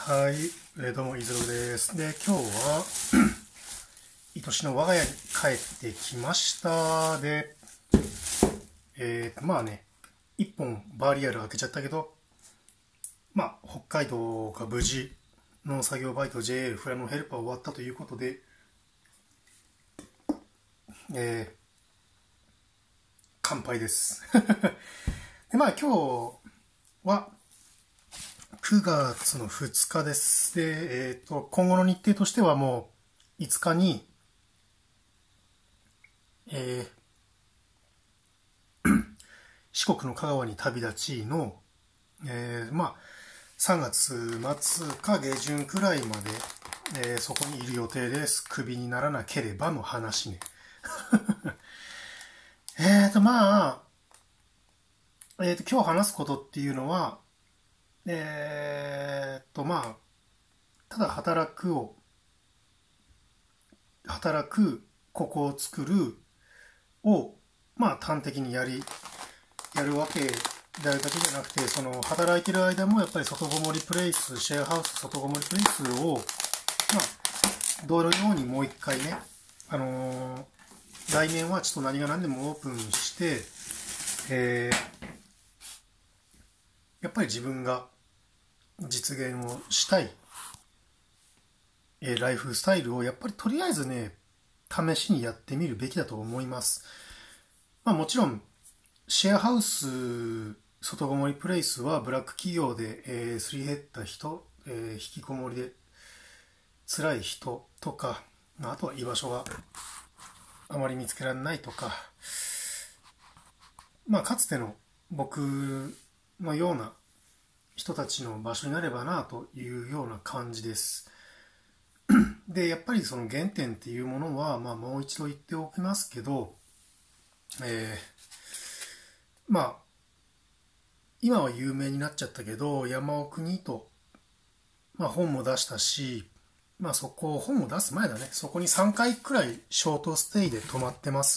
はい、どうも、いずろです。で、今日は、愛しの我が家に帰ってきました。で、まあね、一本バーリアル開けちゃったけど、まあ、北海道が無事、農作業バイト JL フラノヘルパー終わったということで、乾杯です。で、まあ、今日は、9月の2日です。で、今後の日程としてはもう5日に、四国の香川に旅立ちの、まあ、3月末か下旬くらいまで、そこにいる予定です。クビにならなければの話ね。まあ、今日話すことっていうのは、まあ、ただ働く、ここを作るを、まあ端的にやるわけであるだけじゃなくて、その働いてる間もやっぱり外ごもりプレイス、シェアハウス外ごもりプレイスを、まあ、同様にもう一回ね、来年はちょっと何が何でもオープンして、やっぱり自分が実現をしたい、ライフスタイルをやっぱりとりあえずね、試しにやってみるべきだと思います。まあもちろん、シェアハウス外ごもりプレイスはブラック企業ですり減った人、引きこもりで辛い人とか、あとは居場所があまり見つけられないとか、まあかつての僕のような人たちの場所になればなというような感じです。で、やっぱりその原点っていうものは、まあもう一度言っておきますけど、まあ、今は有名になっちゃったけど、山奥にと、まあ本も出したし、まあ本も出す前だね。そこに3回くらいショートステイで泊まってます。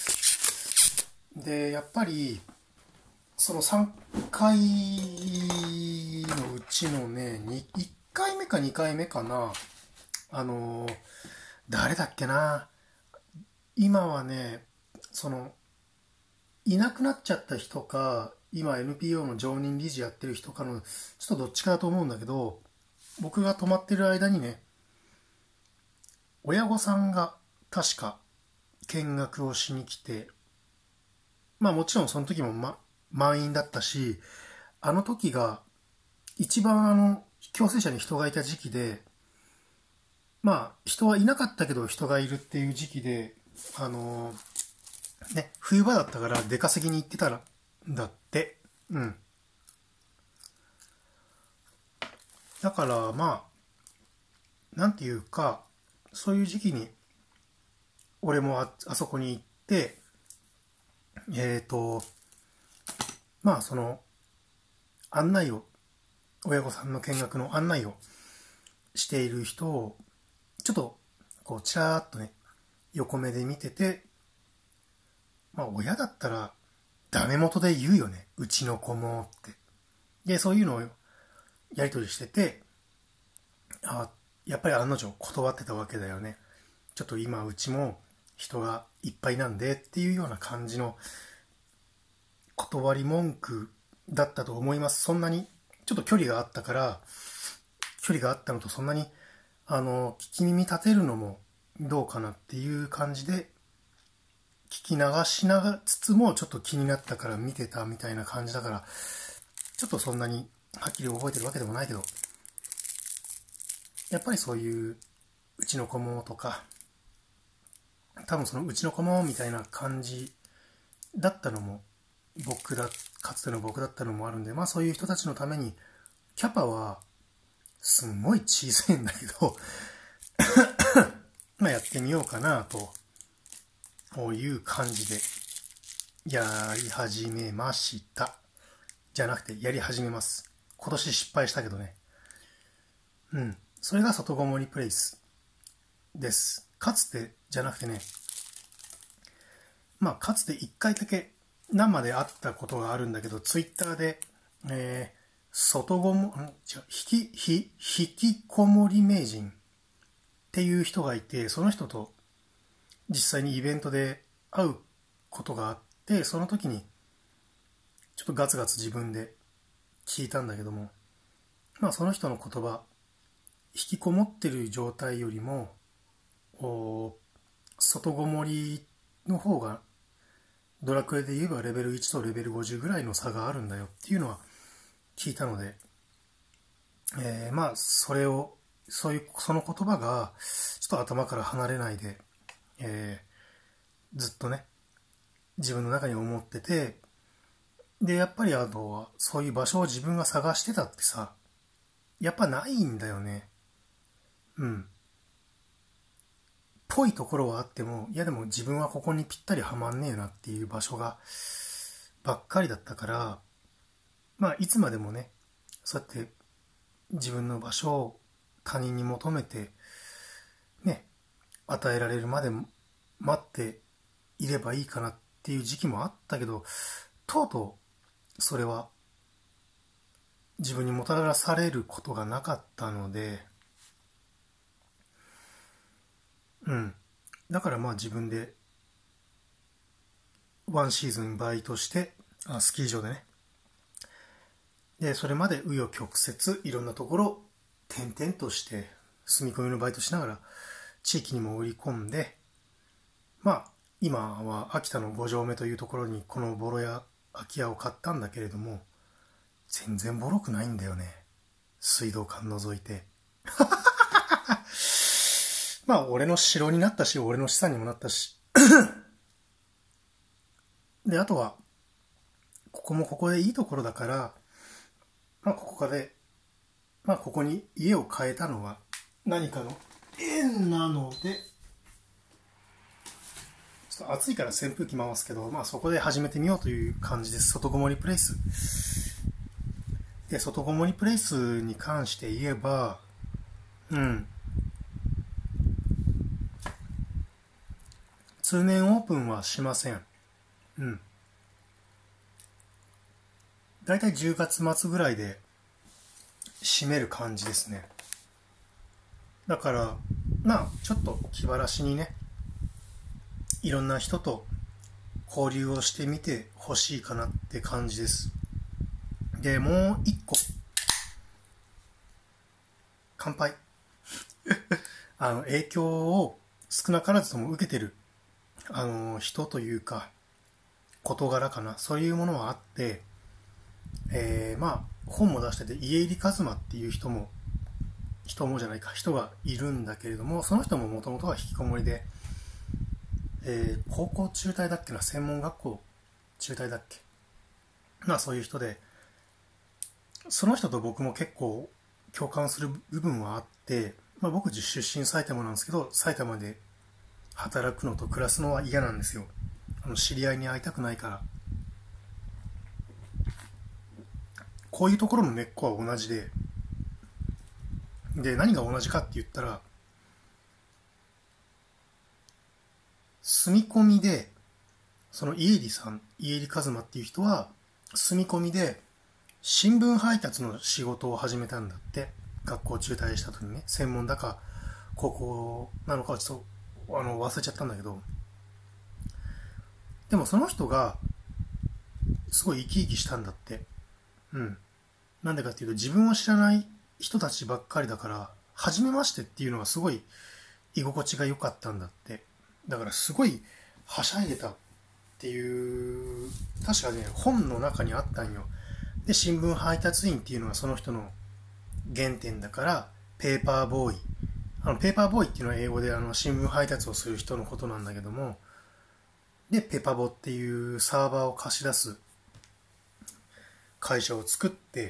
で、やっぱり、その3回のうちのね、1回目か2回目かな。誰だっけな。今はね、いなくなっちゃった人か、今 NPO の常任理事やってる人かの、ちょっとどっちかだと思うんだけど、僕が泊まってる間にね、親御さんが確か見学をしに来て、まあもちろんその時も、満員だったし、あの時が一番共生舎に人がいた時期で、まあ人はいなかったけど人がいるっていう時期で、ね、冬場だったから出稼ぎに行ってたんだって。うん。だからまあ、なんていうか、そういう時期に、俺もあそこに行って、まあその、案内を、親御さんの見学の案内をしている人を、ちょっと、こう、ちらーっとね、横目で見てて、まあ親だったら、ダメ元で言うよね。うちの子もって。で、そういうのをやり取りしてて、やっぱり案の定断ってたわけだよね。ちょっと今うちも人がいっぱいなんでっていうような感じの断り文句だったと思います。そんなにちょっと距離があったのとそんなに聞き耳立てるのもどうかなっていう感じで聞き流しつつもちょっと気になったから見てたみたいな感じだから、ちょっとそんなにはっきり覚えてるわけでもないけど、やっぱりそういううちの子もとか、多分そのうちの子もみたいな感じだったのもかつての僕だったのもあるんで、まあそういう人たちのためにキャパはすんごい小さいんだけどまあやってみようかなという感じでやり始めました。じゃなくてやり始めます。今年失敗したけどね。うん。それが外ごもりプレイスです。かつてじゃなくてね、まあかつて1回だけ生で会ったことがあるんだけど、ツイッターで、 外ごも、引きこもり名人っていう人がいて、その人と実際にイベントで会うことがあって、その時にちょっとガツガツ自分で聞いたんだけども、まあその人の言葉、引きこもってる状態よりも外ごもりの方がドラクエで言えばレベル1とレベル50ぐらいの差があるんだよっていうのは聞いたので、まあその言葉がちょっと頭から離れないで、ずっとね自分の中に思ってて、でやっぱりあとはそういう場所を自分が探してたってさ、やっぱないんだよね。ぽいところはあっても、いやでも自分はここにぴったりはまんねえなっていう場所がばっかりだったから、まあいつまでもねそうやって自分の場所を他人に求めてね、与えられるまで待っていればいいかなっていう時期もあったけど、とうとうそれは自分にもたらされることがなかったので、だからまあ自分でワンシーズンバイトして、スキー場でね、でそれまで紆余曲折いろんなところ転々として住み込みのバイトしながら地域にも売り込んで、まあ今は秋田の五条目というところにこのボロ屋空き家を買ったんだけれども、全然ボロくないんだよね、水道管除いて。まあ俺の城になったし俺の資産にもなったしであとはここもここでいいところだから、まあここに家を変えたのは何かの縁なので、ちょっと暑いから扇風機回すけど、まあそこで始めてみようという感じです。外ごもりプレイスで、外ごもりプレイスに関して言えば、通年オープンはしません。だいたい10月末ぐらいで閉める感じですね。だからまあちょっと気晴らしにね、いろんな人と交流をしてみてほしいかなって感じです。でもう一個、乾杯。影響を少なからずとも受けてる人というか事柄かな、そういうものはあって、まあ本も出してて家入一馬っていう人がいるんだけれども、その人ももともとは引きこもりで、高校中退だっけな、専門学校中退だっけ、まあそういう人で、その人と僕も結構共感する部分はあって、まあ、僕出身埼玉なんですけど、埼玉で働くのと暮らすのは嫌なんですよ。知り合いに会いたくないから。こういうところの根っこは同じで、何が同じかって言ったら、住み込みで、その家入一馬っていう人は住み込みで新聞配達の仕事を始めたんだって。学校中退した時にね、専門だか高校なのかはちょっと忘れちゃったんだけど、でもその人がすごい生き生きしたんだって。なんでかっていうと、自分を知らない人たちばっかりだから、初めましてっていうのがすごい居心地が良かったんだって。だからすごいはしゃいでたっていう、確かね本の中にあったんよ。で新聞配達員っていうのはその人の原点だから、ペーパーボーイ、ペーパーボーイっていうのは英語で新聞配達をする人のことなんだけども、でペパボっていうサーバーを貸し出す会社を作って、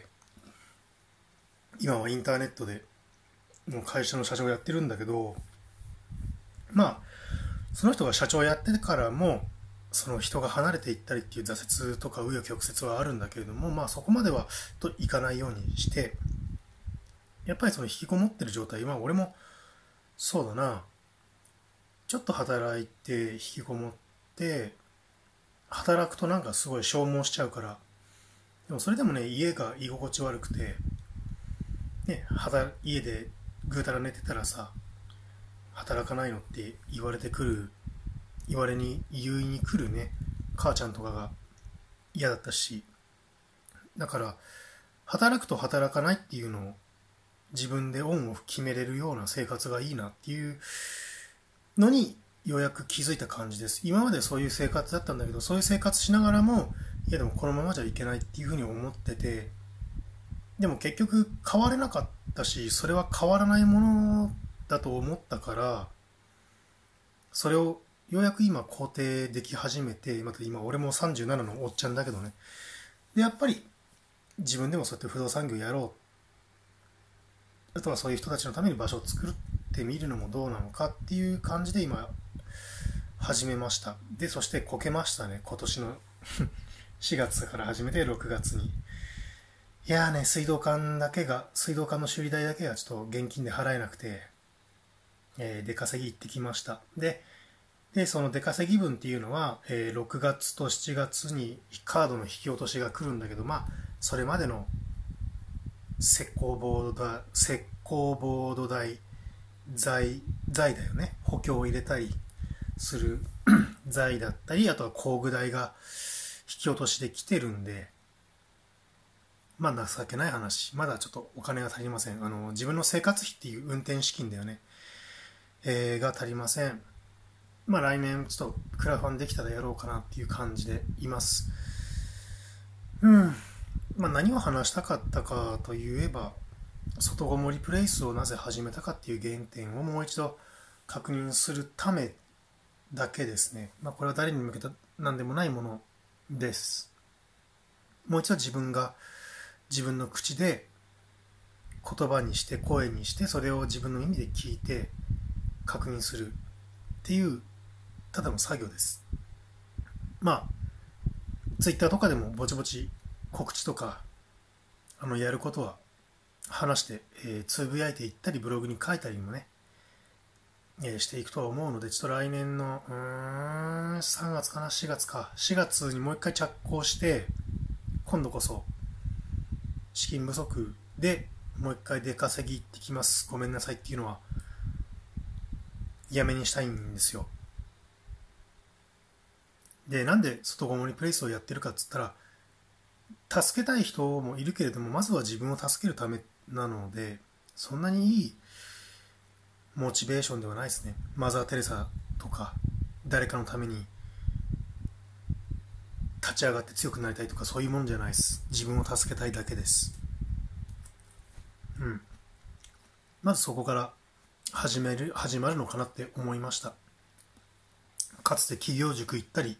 今はインターネットでもう会社の社長をやってるんだけど、まあその人が社長やってからもその人が離れていったりっていう挫折とか紆余曲折はあるんだけれども、まあそこまではといかないようにして、やっぱりその引きこもってる状態、まあ俺もそうだな、ちょっと働いて引きこもって、働くとなんかすごい消耗しちゃうから、 でもそれでもね、家が居心地悪くて、ね、家でぐうたら寝てたらさ、働かないのって言われてくる、言いに来るね、母ちゃんとかが嫌だったし、だから働くと働かないっていうのを自分でオンオフ決めれるような生活がいいなっていうのにようやく気づいた感じです。今までそういう生活だったんだけど、そういう生活しながらも、いやでもこのままじゃいけないっていうふうに思ってて、でも結局変われなかったし、それは変わらないものだと思ったから、それをようやく今肯定でき始めて、また今俺も37のおっちゃんだけどね。で、やっぱり自分でもそうやって不動産業やろう。あとはそういう人たちのために場所を作ってみるのもどうなのかっていう感じで今始めました。で、そしてこけましたね。今年の4月から始めて6月に。いやーね、水道管の修理代だけがちょっと現金で払えなくて、出稼ぎ行ってきました。で、その出稼ぎ分っていうのは、6月と7月にカードの引き落としが来るんだけど、まあ、それまでの石膏ボード代、材だよね。補強を入れたりする材だったり、あとは工具代が引き落としで来てるんで、まあ情けない話。まだちょっとお金が足りません。自分の生活費っていう運転資金だよね。が足りません。まあ来年ちょっとクラファンできたらやろうかなっていう感じでいます。まあ何を話したかったかといえば、外ごもりプレイスをなぜ始めたかっていう原点をもう一度確認するためだけですね。まあこれは誰に向けた何でもないものです。もう一度自分の口で言葉にして声にしてそれを自分の耳で聞いて確認するっていうただの作業です。まあツイッターとかでもぼちぼち告知とかやることは話して、つぶやいていったりブログに書いたりもね、していくとは思うので、ちょっと来年の3月かな4月か4月にもう一回着工して今度こそ資金不足でもう一回出稼ぎ行ってきますごめんなさいっていうのはやめにしたいんですよ。で、なんで外ごもりプレイスをやってるかっつったら、助けたい人もいるけれどもまずは自分を助けるためなので、そんなにいいモチベーションではないですね。マザー・テレサとか誰かのために立ち上がって強くなりたいとかそういうもんじゃないです。自分を助けたいだけです。まずそこから始まるのかなって思いました。かつて企業塾行ったり、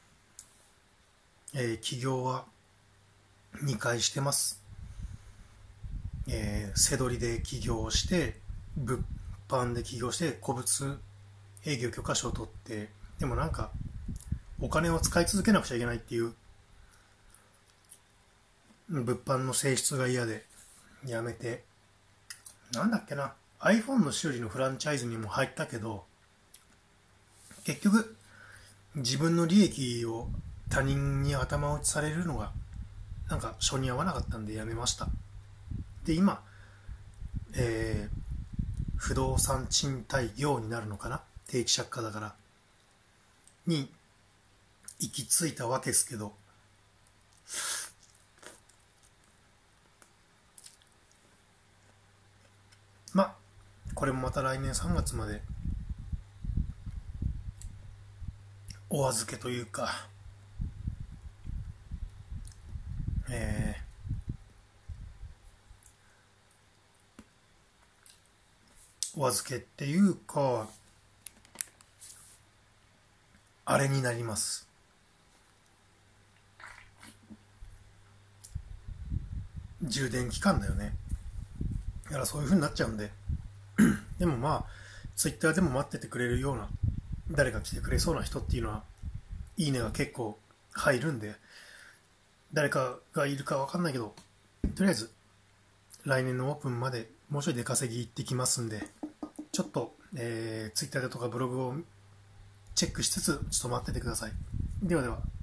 起業は2回してます。背取りで起業して物販で起業して古物営業許可証を取って、でもなんかお金を使い続けなくちゃいけないっていう物販の性質が嫌でやめて、なんだっけな iPhone の修理のフランチャイズにも入ったけど結局自分の利益を他人に頭打ちされるのがなんか性に合わなかったんでやめました。で今、不動産賃貸業になるのかな、定期借家だからに行き着いたわけですけど、まあこれもまた来年3月までお預けというか、お預けっていうかあれになります。充電期間だよね。だからそういう風になっちゃうんででもまあツイッターでも待っててくれるような誰か来てくれそうな人っていうのはいいねが結構入るんで、誰かがいるか分かんないけどとりあえず来年のオープンまでもうちょい出稼ぎ行ってきますんで、ちょっと、ツイッターとかブログをチェックしつつちょっと待っててください。ではでは。